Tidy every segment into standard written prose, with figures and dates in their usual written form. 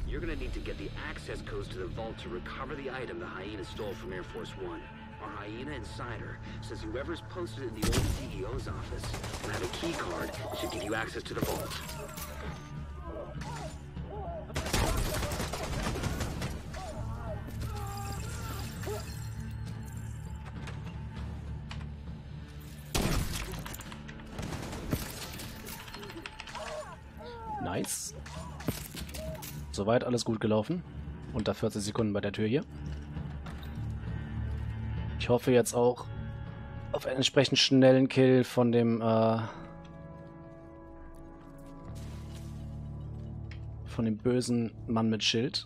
You're gonna need to get the access codes to the vault to recover the item the Hyena stole from Air Force One. Our Hyena insider says whoever's posted it in the old CEO's office will have a key card that should give you access to the vault. Nice. Soweit alles gut gelaufen. Unter 40 Sekunden bei der Tür hier. Ich hoffe jetzt auch auf einen entsprechend schnellen Kill von dem bösen Mann mit Schild.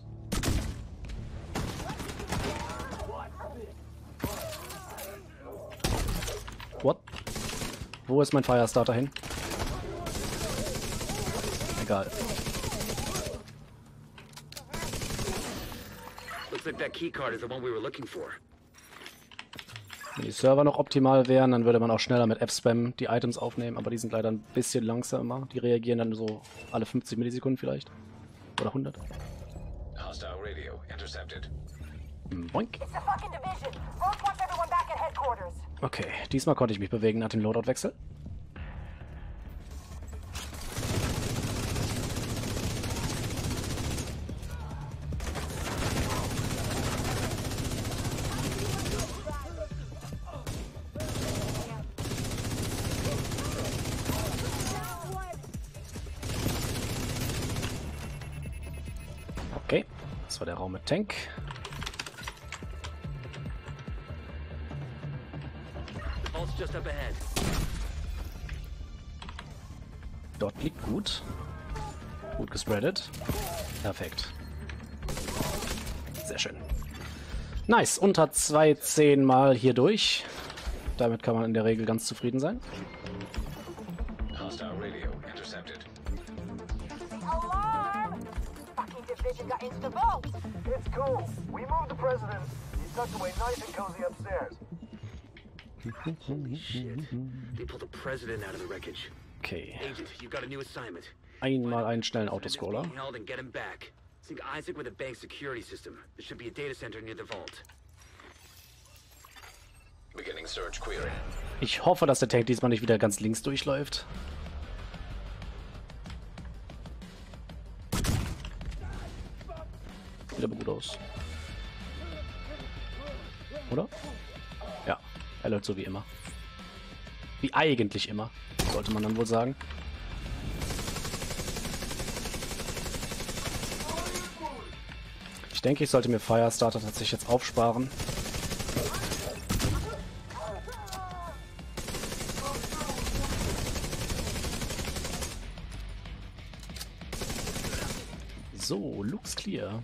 What? Wo ist mein Firestarter hin? Egal. Looks like that key card is the one we were looking for. Wenn die Server noch optimal wären, dann würde man auch schneller mit F-Spam die Items aufnehmen, aber die sind leider ein bisschen langsamer. Die reagieren dann so alle 50 Millisekunden vielleicht. Oder 100. Hostile radio intercepted. Boink. Okay, diesmal konnte ich mich bewegen nach dem Loadout-Wechsel. Okay, das war der Raum mit Tank. Dort liegt gut. Gut gespreadet. Perfekt. Sehr schön. Nice, unter 2,10 Mal hier durch. Damit kann man in der Regel ganz zufrieden sein. Hostile radio intercepted. Got into the vault. It's cool. We moved the president. He's tucked away nice and cozy upstairs. Holy shit. They pulled the president out of the wreckage. Okay. Agent, you've got a new assignment. Einmal einen schnellen Autoscroller. Held and get him back. Sync Isaac with the bank security system. There should be a data center near the vault. Beginning search query. Ich hoffe, dass der Tank diesmal nicht wieder ganz links durchläuft. Sieht aber gut aus. Oder? Ja, er läuft so wie immer. Wie eigentlich immer, sollte man dann wohl sagen. Ich denke, ich sollte mir Firestarter tatsächlich jetzt aufsparen. So, looks clear.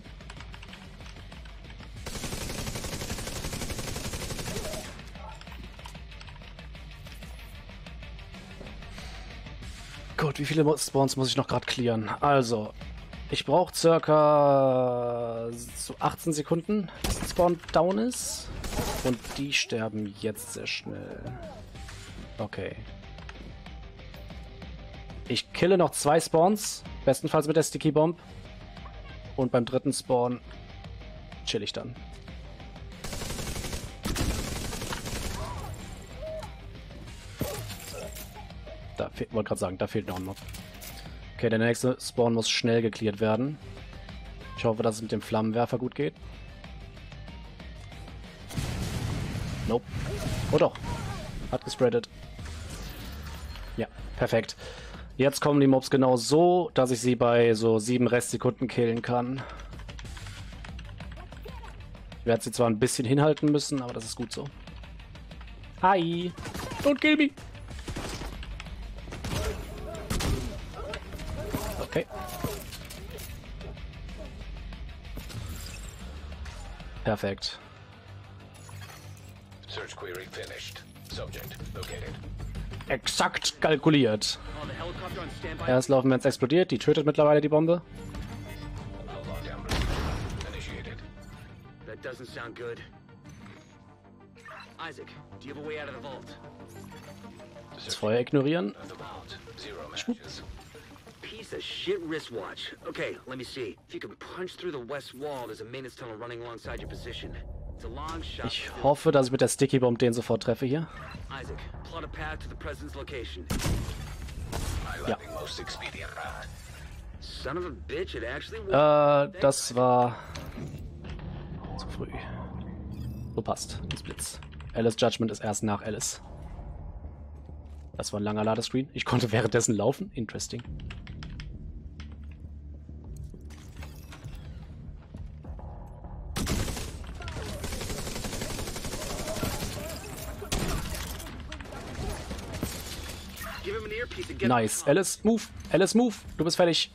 Gut, wie viele Spawns muss ich noch gerade clearen? Also, ich brauche circa so 18 Sekunden, bis ein Spawn down ist. Und die sterben jetzt sehr schnell. Okay. Ich kille noch 2 Spawns, bestenfalls mit der Sticky Bomb. Und beim dritten Spawn chill ich dann. Da wollte gerade sagen, da fehlt noch ein Mob. Okay, der nächste Spawn muss schnell gecleart werden. Ich hoffe, dass es mit dem Flammenwerfer gut geht. Nope. Oh doch. Hat gespreadet. Ja, perfekt. Jetzt kommen die Mobs genau so, dass ich sie bei so 7 Restsekunden killen kann. Ich werde sie zwar ein bisschen hinhalten müssen, aber das ist gut so. Hi! Don't kill me! Okay. Perfekt. Search query finished. Subject located. Exakt kalkuliert. Erst laufen, wenn es explodiert. Die tötet mittlerweile die Bombe. Lockdown initiated. That doesn't sound good. Isaac, do you have a way out of the vault? Das Feuer ignorieren. Of the vault. Zero matches. Piece piece of shit wristwatch. Okay, let me see. If you can punch through the west wall, there's a maintenance tunnel running alongside your position. It's a long shot. Ich hoffe, dass ich mit der Sticky Bomb den sofort treffe hier. Isaac, plot a path to the president's location. Highlighting most expedient route. Son of a bitch, it actually worked. Das war zu früh. So passt. Das Blitz. Alice Judgment ist erst nach Alice. Das war ein langer Ladescreen. Ich konnte währenddessen laufen. Interesting. Give him an earpiece and get Nice. Alice, move. Alice, move. Du bist fertig.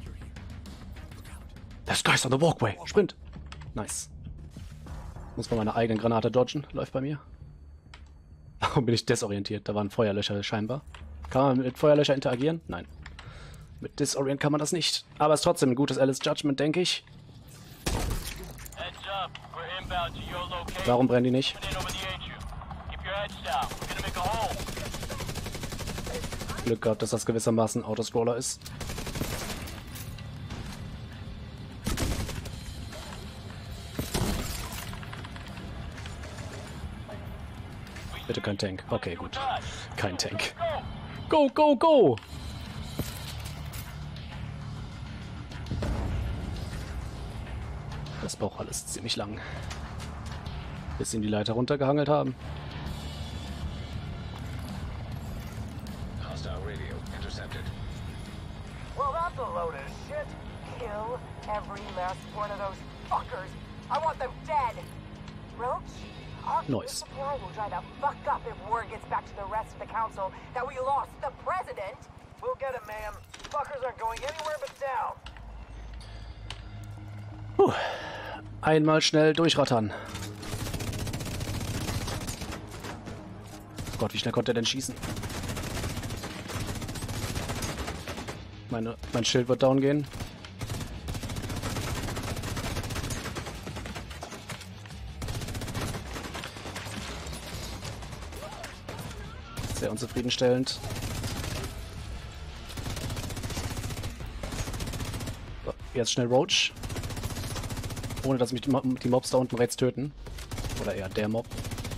There's guys on the walkway. Sprint. Nice. Muss man meine eigenen Granate dodgen. Läuft bei mir. Warum bin ich desorientiert? Da waren Feuerlöcher scheinbar. Kann man mit Feuerlöcher interagieren? Nein. Mit Disorient kann man das nicht. Aber es ist trotzdem ein gutes Alice Judgment, denke ich. Warum brennen die nicht? Glück gehabt, dass das gewissermaßen Autoscroller ist. Bitte kein Tank. Okay, gut. Kein Tank. Go, go, go! Das braucht alles ziemlich lang. Bis sie die Leiter runtergehangelt haben. Hostile radio intercepted. Well, that's a load of shit. Kill every last one of those fuckers. I want them dead. Roach, our Nice. supply will try to fuck up if word gets back to the rest of the council that we lost the president. We'll get him, ma'am. Fuckers aren't going anywhere but down. Puh. Einmal schnell durchrattern. Gott, wie schnell konnte er denn schießen? Mein Schild wird down gehen. Sehr unzufriedenstellend. So, jetzt schnell Roach. Ohne dass mich die Mobs da unten rechts töten. Oder eher der Mob.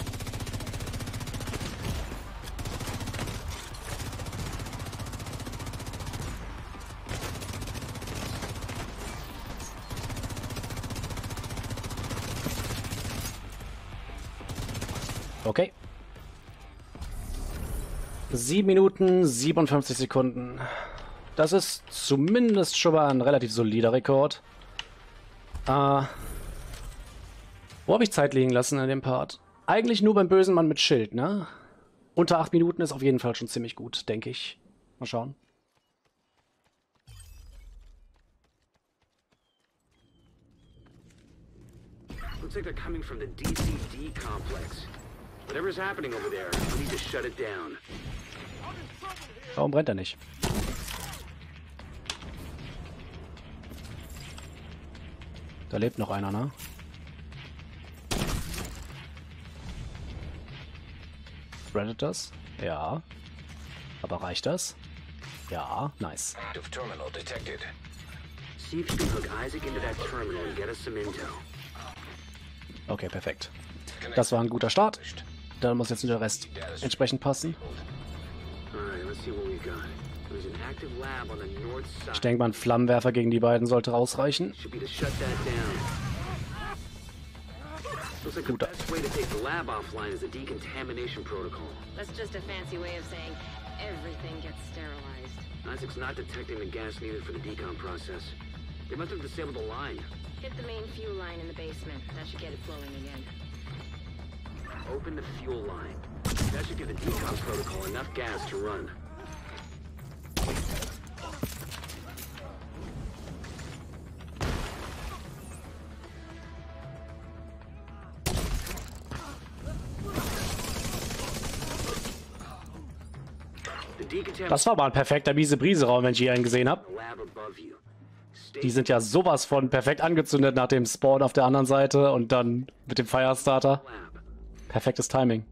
Okay. 7 Minuten, 57 Sekunden. Das ist zumindest schon mal ein relativ solider Rekord. Wo habe ich Zeit liegen lassen in dem Part? Eigentlich nur beim bösen Mann mit Schild, ne? Unter 8 Minuten ist auf jeden Fall schon ziemlich gut, denke ich. Mal schauen. Looks like they're coming from the DCD complex. Whatever's happening over there, we need to shut it down. Warum brennt er nicht? Da lebt noch einer, ne? Predators? Ja. Aber reicht das? Ja, nice. Active terminal detected. See if you can hook Isaac into that terminal and get us some intel. Okay, perfekt. Das war ein guter Start. Dann muss jetzt nur der Rest entsprechend passen. Alright, let's see what we've got. There's an active lab on the north Ich side. denke mal, ein Flammenwerfer gegen die beiden sollte ausreichen. Should be to shut that down. Looks like the Guter. best way to take the lab offline is a decontamination protocol. That's just a fancy way of saying everything gets sterilized. Isaac's not detecting the gas needed for the decon process. They must have disabled the line. Hit the main fuel line in the basement. That should get it flowing again. Open the fuel line. That should give the decon protocol enough gas to run. The decontamination Das war mal ein perfekter Miese-Brise-Raum, wenn ich hier einen gesehen habe. lab above you. Stay Die sind ja sowas von perfekt angezündet nach dem Spawn auf der anderen Seite und dann mit dem Firestarter. lab. Perfektes Timing.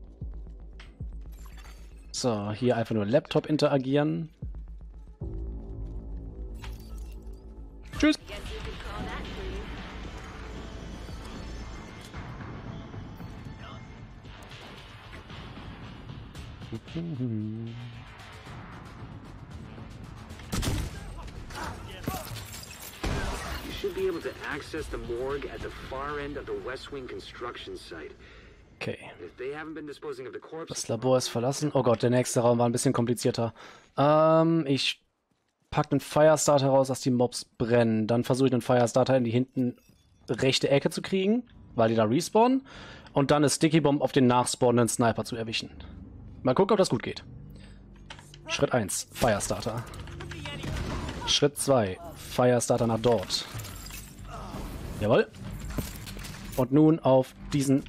So, hier einfach nur Laptop interagieren. Tschüss. Guess you could call that clean. You should be able to access the morgue at the far end of the West Wing construction site. Okay. If they haven't been disposing of the corpse, Das Labor ist verlassen. Oh Gott, der nächste Raum war ein bisschen komplizierter. Ich pack den Firestarter raus, dass die Mobs brennen. Dann versuche ich den Firestarter in die hinten rechte Ecke zu kriegen, weil die da respawnen. Und dann eine Sticky Bomb auf den nachspawnenden Sniper zu erwischen. Mal gucken, ob das gut geht. Schritt 1, Firestarter. Schritt 2, Firestarter nach dort. Jawohl. Und nun auf den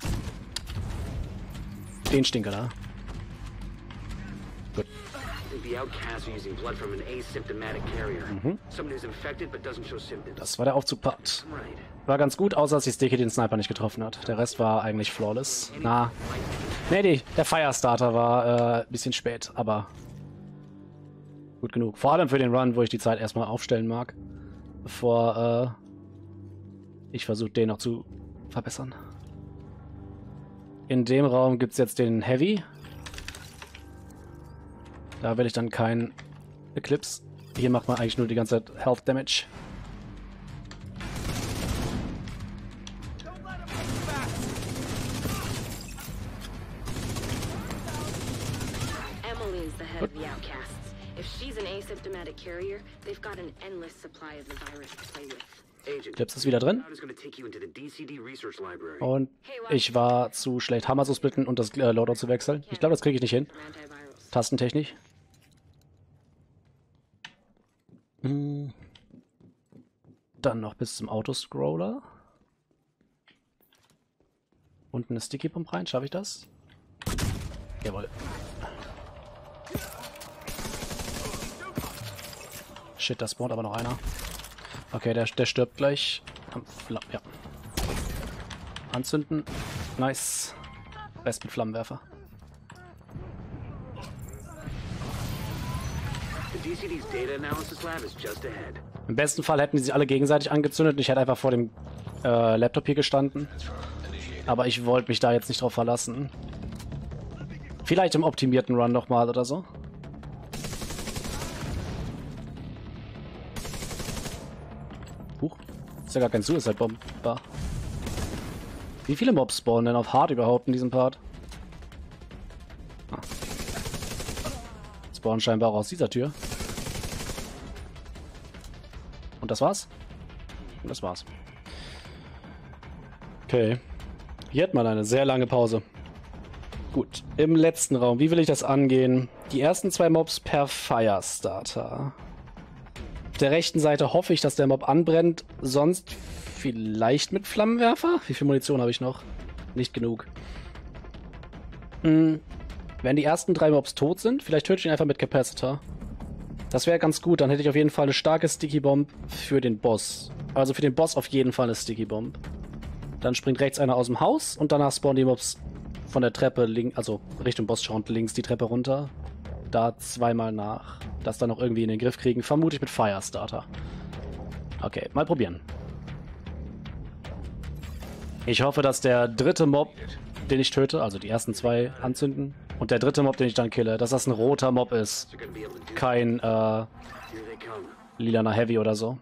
Stinker da. Gut. the outcasts are using blood from an asymptomatic carrier. Someone who's infected but doesn't show symptoms. Das war der Aufzugpart. Right. War ganz gut, außer dass die Sticky den Sniper nicht getroffen hat. Der Rest war eigentlich flawless. Na. Nee, der Firestarter war ein bisschen spät, aber gut genug. Vor allem für den Run, wo ich die Zeit erstmal aufstellen mag, bevor ich versuche, den noch zu verbessern. In dem Raum gibt es jetzt den Heavy. Da will ich dann keinen Eclipse. Hier macht man eigentlich nur die ganze Zeit Health Damage. Emmeline's the head of the outcasts. If she's an asymptomatic carrier, they've got an endless supply of the virus to play with. Agent, Eclipse ist wieder drin. is going to take you into the DCD research library. Und ich war zu schlecht, Hammer zu splitten und das Loadout zu wechseln. Ich glaube, das kriege ich nicht hin. From antivirals. Tastentechnisch. Dann noch bis zum Autoscroller. Unten eine Sticky Bomb rein. Schaffe ich das? Jawohl. Shit, da spawnt aber noch einer. Okay, der stirbt gleich. Ja. Anzünden. Nice. Rest mit Flammenwerfer. The DCD's data analysis lab is just ahead. Im besten Fall hätten die sich alle gegenseitig angezündet und ich hätte einfach vor dem Laptop hier gestanden. Aber ich wollte mich da jetzt nicht drauf verlassen. Vielleicht im optimierten Run nochmal oder so. Huch, ist ja gar kein Suicide-Bomber. Wie viele Mobs spawnen denn auf Hard überhaupt in diesem Part? Ah. Spawnen scheinbar auch aus dieser Tür. Und das war's? Und das war's. Okay. Hier hat man eine sehr lange Pause. Gut, im letzten Raum. Wie will ich das angehen? Die ersten zwei Mobs per Firestarter. Auf der rechten Seite hoffe ich, dass der Mob anbrennt. Sonst vielleicht mit Flammenwerfer? Wie viel Munition habe ich noch? Nicht genug. Wenn die ersten drei Mobs tot sind, vielleicht töte ich ihn einfach mit Capacitor. Das wäre ganz gut. Dann hätte ich auf jeden Fall eine starke Sticky Bomb für den Boss. Also für den Boss auf jeden Fall eine Sticky Bomb. Dann springt rechts einer aus dem Haus und danach spawnen die Mobs von der Treppe, also Richtung Boss schauend links die Treppe runter. Da zweimal nach. Das dann noch irgendwie in den Griff kriegen. Vermutlich mit Firestarter. Okay, mal probieren. Ich hoffe, dass der dritte Mob, den ich töte, also die ersten zwei anzünden, und der dritte Mob, den ich dann kille, dass das ein roter Mob ist. You're going to be able to do Kein Here they come. lilaner Heavy oder so.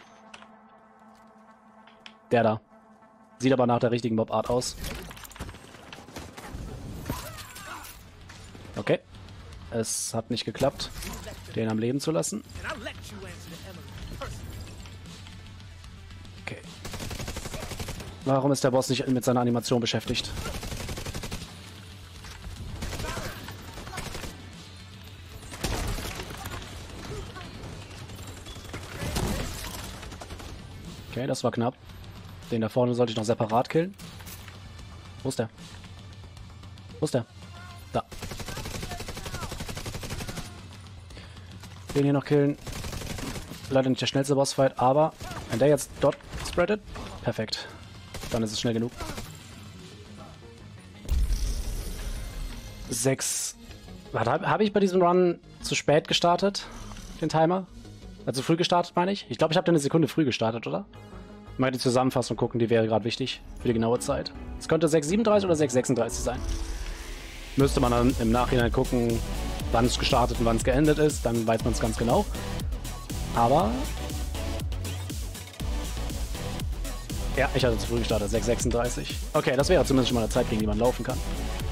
Der da. Sieht aber nach der richtigen Mob-Art aus. Okay. Es hat nicht geklappt, den am Leben zu lassen. Okay. Warum ist der Boss nicht mit seiner Animation beschäftigt? Okay, das war knapp. Den da vorne sollte ich noch separat killen. Wo ist der? Wo ist der? Da. Den hier noch killen. Leider nicht der schnellste Bossfight, aber wenn der jetzt dort spreadet, perfekt. Dann ist es schnell genug. 6. Habe ich bei diesem Run zu spät gestartet? Den Timer? Also früh gestartet, meine ich? Ich glaube, ich habe eine Sekunde früh gestartet, oder? Mal die Zusammenfassung gucken, die wäre gerade wichtig für die genaue Zeit. Es könnte 6:37 oder 6:36 sein. Müsste man dann im Nachhinein gucken, wann es gestartet und wann es geendet ist. Dann weiß man es ganz genau. Aber... ja, ich hatte zu früh gestartet, 6:36. Okay, das wäre zumindest schon mal eine Zeit, gegen die man laufen kann.